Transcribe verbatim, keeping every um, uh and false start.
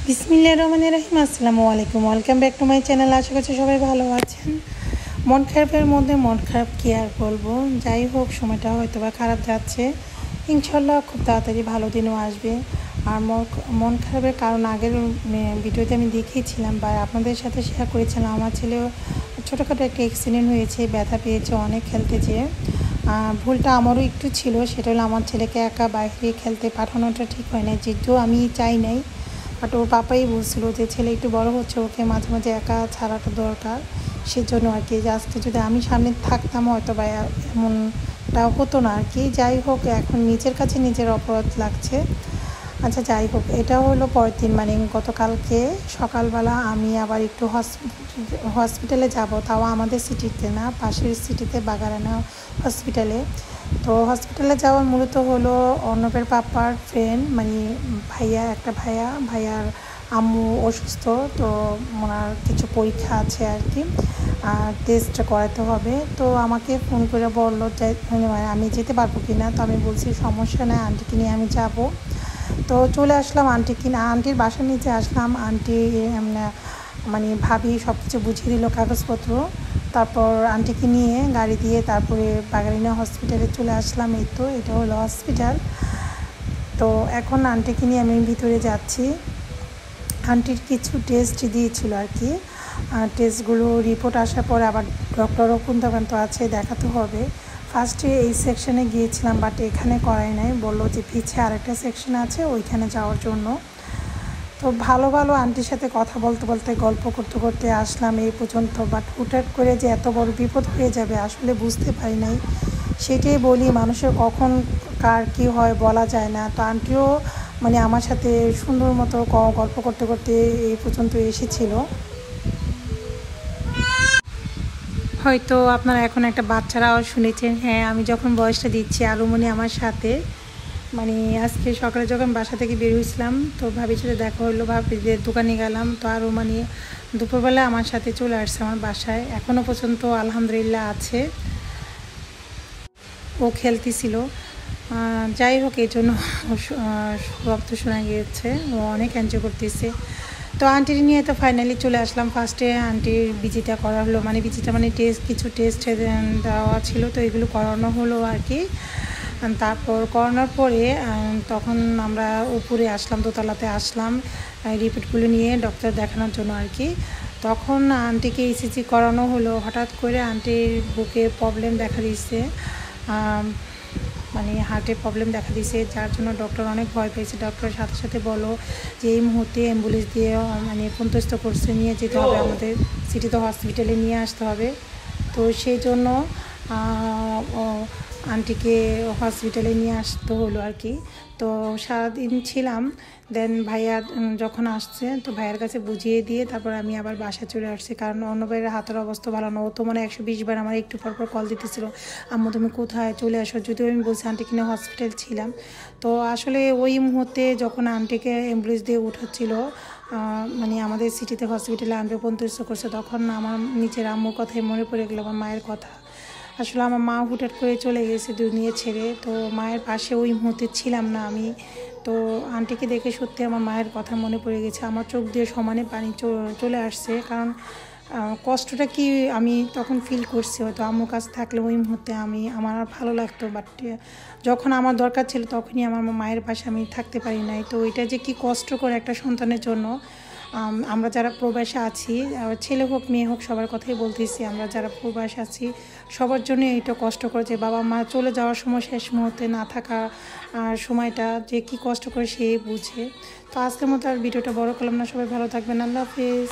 বিসমিল্লাহির রহমানির রহিম। আসসালামু আলাইকুম, welcome back to my channel. আশা করছি সবাই ভালো আছেন। মন খারাপের মধ্যে মন খারাপ কী আর বলবো, যাই হোক সময়টা হয়তো বা খারাপ যাচ্ছে, ইনশাল্লাহ খুব তাড়াতাড়ি ভালো দিনও আসবে। আর মন খারাপের কারণ আগের ভিডিওতে আমি দেখিয়েছিলাম বা আপনাদের সাথে শেয়ার করেছিলাম। আমার ছেলেও ছোটোখাটো একটা অ্যাক্সিডেন্ট হয়েছে, ব্যথা পেয়েছে অনেক খেলতে যেয়ে। ভুলটা আমারও একটু ছিল, সেটা হলো আমার ছেলেকে একা বাইরে খেলতে পাঠানোটা ঠিক হয় না, যেহেতু আমি চাই নাই, বাট ওর পাপাই বলছিল যে ছেলে একটু বড় হচ্ছে, ওকে মাঝে মাঝে একা ছাড়াটা দরকার, সেজন্য আর কি। আজকে যদি আমি সামনে থাকতাম হয়তো বা এমনটা হতো না আর কি। যাই হোক, এখন নিজের কাছে নিজের অপরাধ লাগছে। আচ্ছা যাই হোক, এটা হলো পরের দিন, মানে গতকালকে সকালবেলা আমি আবার একটু হসপিটালে যাব, তাও আমাদের সিটিতে না, পাশের সিটিতে, বাগারানা হসপিটালে। তো হসপিটালে যাওয়ার মূলত হলো অর্ণবের পাপার ফ্রেন্ড, মানে ভাইয়া, একটা ভাইয়া ভাইয়ার আম্মু অসুস্থ, তো ওনার কিছু পরীক্ষা আছে আর কি, টেস্ট করাতে হবে। তো আমাকে ফোন করে বললো যে আমি যেতে পারবো কি না। তো আমি বলছি সমস্যা নেই, আন্টিকে নিয়ে আমি যাব। তো চলে আসলাম আন্টিকে, আন্টির বাসার নিচে আসলাম। আন্টি মানে ভাবি সব কিছু বুঝিয়ে দিল, কাগজপত্র। তারপর আন্টিকে নিয়ে গাড়ি দিয়ে তারপরে বাগারিনা হসপিটালে চলে আসলাম। এই তো এটা হলো হসপিটাল। তো এখন আন্টিকে নিয়ে আমি ভিতরে যাচ্ছি। আন্টির কিছু টেস্ট দিয়েছিল আর কি, টেস্টগুলো রিপোর্ট আসার পরে আবার ডক্টরও কুন্তকান্ত আছে, দেখাতে হবে। ফার্স্টে এই সেকশনে গিয়েছিলাম, বাট এখানে করাই নাই, বললো যে পিছিয়ে আরেকটা সেকশন আছে, ওইখানে যাওয়ার জন্য। তো ভালো ভালো আন্টির সাথে কথা বলতে বলতে গল্প করতে করতে আসলাম এই পর্যন্ত, বাট হুটহাট করে যে এত বড় বিপদ হয়ে যাবে আসলে বুঝতে পারি নাই। সেটাই বলি, মানুষের কখন কার কী হয় বলা যায় না। তো আন্টিও মানে আমার সাথে সুন্দর মতো গল্প করতে করতে এই পর্যন্ত এসেছিল। হয়তো আপনারা এখন একটা বাচ্চারাও শুনেছেন, হ্যাঁ আমি যখন বয়সটা দিচ্ছি আলুমনি আমার সাথে, মানে আজকে সকালে যখন বাসা থেকে বের হয়েছিলাম, তো ভাবির সাথে দেখা হলো, ভাবিদের দোকানে গেলাম, তো আরও মানে দুপুরবেলা আমার সাথে চলে আসছে আমার বাসায়, এখনও পর্যন্ত আলহামদুলিল্লাহ আছে, ও খেলতেছিল। যাই হোক, এই জন্য শব্দ শোনা গিয়েছে, ও অনেক এনজয় করতেছে। তো আন্টির নিয়ে তো ফাইনালি চলে আসলাম। ফার্স্টে আন্টির বিজিটা করা হলো, মানে বিজিটা মানে টেস্ট, কিছু টেস্ট দেওয়া ছিল, তো এগুলো করানো হলো আর কি। তারপর করানোর পরে তখন আমরা উপরে আসলাম, দোতলাতে আসলাম রিপোর্টগুলো নিয়ে ডক্টর দেখানোর জন্য আর কি। তখন আন্টিকে ইসিজি করানো হলো। হঠাৎ করে আন্টির বুকে প্রবলেম দেখা দিয়েছে, মানে হার্টের প্রবলেম দেখা দিয়েছে, যার জন্য ডক্টর অনেক ভয় পেয়েছে। ডক্টরের সাথে সাথে বলো যে এই মুহূর্তে অ্যাম্বুলেন্স দিয়ে মানে পন্তস্ত করছে, নিয়ে যেতে হবে, আমাদের সিটিতে হসপিটালে নিয়ে আসতে হবে। তো সেই জন্য আন্টিকে হসপিটালে নিয়ে আসতে হলো আর কি। তো সারাদিন ছিলাম, দেন ভাইয়া যখন আসছে তো ভাইয়ার কাছে বুঝিয়ে দিয়ে তারপর আমি আবার বাসায় চলে আসছি, কারণ অর্ণবের হাতের অবস্থা ভালো না। ও তো মানে একশো বিশ বার আমার একটু পর পর কল দিতেছিল, আম্মু তুমি কোথায়, চলে আসো। যদিও আমি বলছি আন্টিকে নিয়ে হসপিটাল ছিলাম। তো আসলে ওই মুহূর্তে যখন আন্টিকে অ্যাম্বুলেন্স দিয়ে উঠাচ্ছিল, মানে আমাদের সিটিতে হসপিটালে আনবে পর্যন্ত করছে, তখন আমার নিজের আম্মুর কথাই মনে পড়ে গেলো, আমার মায়ের কথা। আসলে আমার মা হুটহাট করে চলে গেছে দুনিয়া ছেড়ে, তো মায়ের পাশে ওই মুহূর্তে ছিলাম না আমি। তো আন্টিকে দেখে সত্যি আমার মায়ের কথা মনে পড়ে গেছে, আমার চোখ দিয়ে সমানে পানি চলে আসছে, কারণ কষ্টটা কি আমি তখন ফিল করছি। হয়তো আম্মুর কাছে থাকলে ওই মুহূর্তে আমি আমার আর ভালো লাগতো, বাট যখন আমার দরকার ছিল তখনই আমার মায়ের পাশে আমি থাকতে পারি নাই। তো এটা যে কি কষ্টকর একটা সন্তানের জন্য। আমরা যারা প্রবাসে আছি, ছেলে হোক মেয়ে হোক, সবার কথাই বলতেছি, আমরা যারা প্রবাসে আছি সবার জন্য এটা কষ্ট করে, যে বাবা মা চলে যাওয়ার সময় শেষ মুহূর্তে না থাকা সময়টা যে কি কষ্ট করে সেই বুঝে। তো আজকের মতো আর ভিডিওটা বড় করলাম না, সবাই ভালো থাকবেন, আল্লাহ হাফেজ।